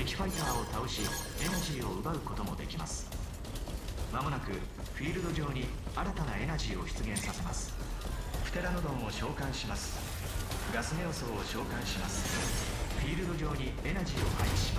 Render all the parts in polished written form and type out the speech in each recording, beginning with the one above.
敵ファイターを倒しエナジーを奪うこともできます。まもなくフィールド上に新たなエナジーを出現させます。プテラノドンを召喚します。ガスネオソーを召喚します。フィールド上にエナジーを配置します。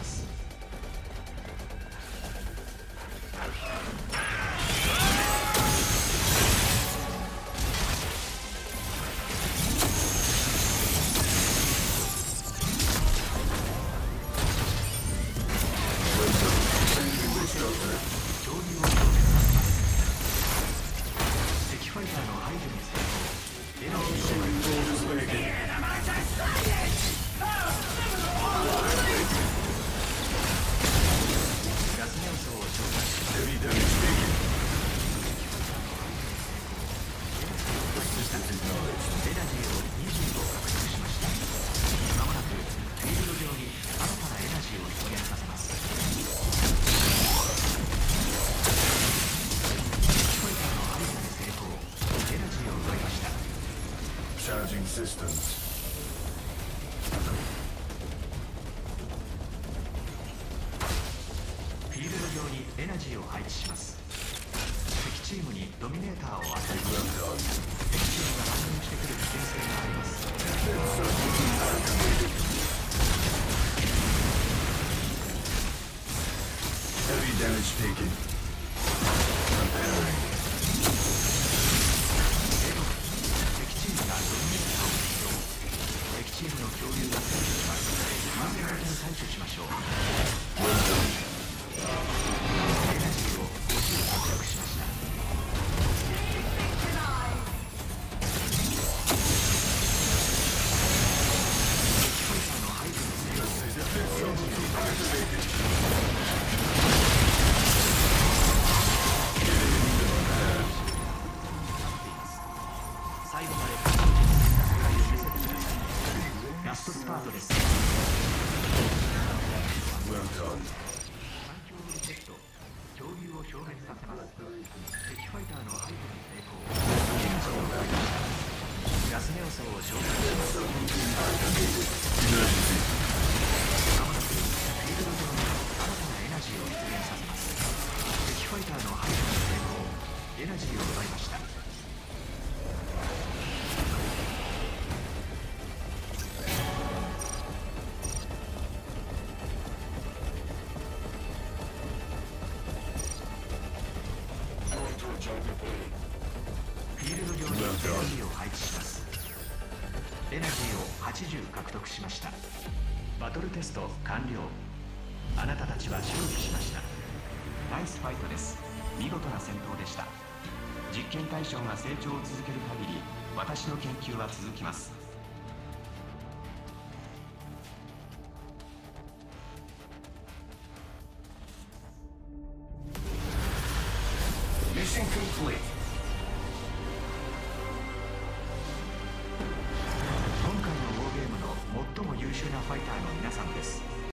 Charging systems. フィールド上にエナジーを配置します。敵チームにドミネーターを与えます。敵チームが乱入してくる危険性があります。 Heavy damage taken. Repairing. チームの恐竜が採取します。完全的に採取しましょう。エナジーを5種獲得しました。敵ファイターの配備の成功。最後まで世界を見せてください。ラストスパートです。 Well done. 環境リセット。恐竜を消滅させます。敵ファイターの配備に成功。エナジーを奪いました。ガスネオソーを召喚します。まもなくフィールド上に新たなエナジーを出現させます。敵ファイターの配備に成功。エナジーを奪いました。フィールド上にエナジーを配置します。エナジーを80獲得しました。バトルテスト完了。あなたたちは勝利しました。ナイスファイトです。見事な戦闘でした。実験対象が成長を続ける限り私の研究は続きます。 Mission complete. 今回のウォーゲームの最も優秀なファイターの皆さんです。